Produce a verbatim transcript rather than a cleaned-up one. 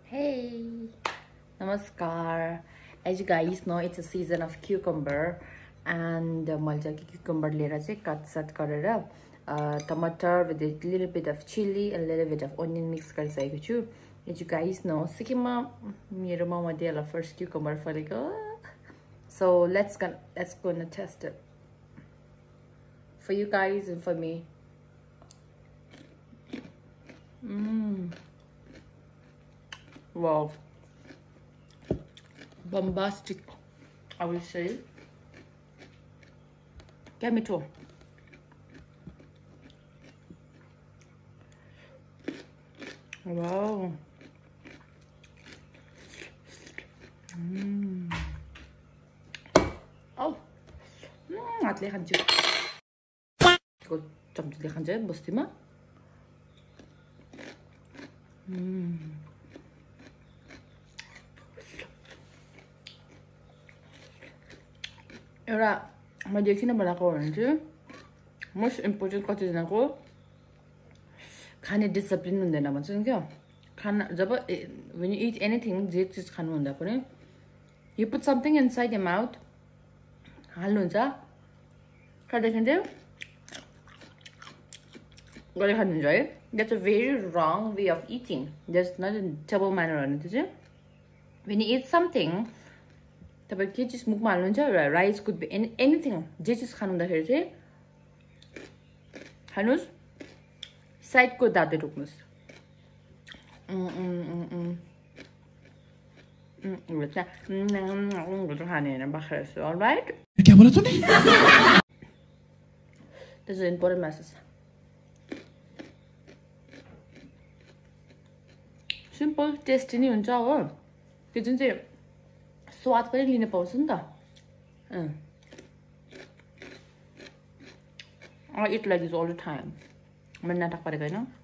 Hey, namaskar. As you guys know, it's a season of cucumber, and malja ki cucumber lera chai cut sat garera tomato with a little bit of chili, a little bit of onion mix garisakeko chu. As you guys know, sikimma mero mama dela first cucumber faleko. So let's go let's go and test it for you guys and for me. Mmm. Wow, bombastic, I will say. Get me too. Wow. Mmm. Oh. Mmm. At least 한지. 이거 좀 더 한지 뭐스티마? 음. एउटा मैले किन बनाएको भने चाहिँ most important कतिजनाको खाने discipline हुँदैन भन्छ नि क्या खाना जब when you eat anything जे चिज खानु हुँदा पनि you put something inside your mouth हाल्नुहुन्छ खाँदाखेरि चाहिँ गरे खानुहुन्छ है that's a very wrong way of eating. That's not a double manner on it. When you eat something तपाईं के चिज मुखमा हाल्नुहुन्छ राइस कुड बी एनीथिङ जे चिज खानु हुँदाखेरि चाहिँ खानुस् साइडको दाँते रोक्नुस् खाने होइन बाख्रा जस्तो अलराइट क्या बोला तूने this is important message simple tasty नै हुन्छ हो त्यो जुन चाहिँ स्वाद पनि लिन पाउँछ नि त I eat like this all the time. म नाटक गरेको हैन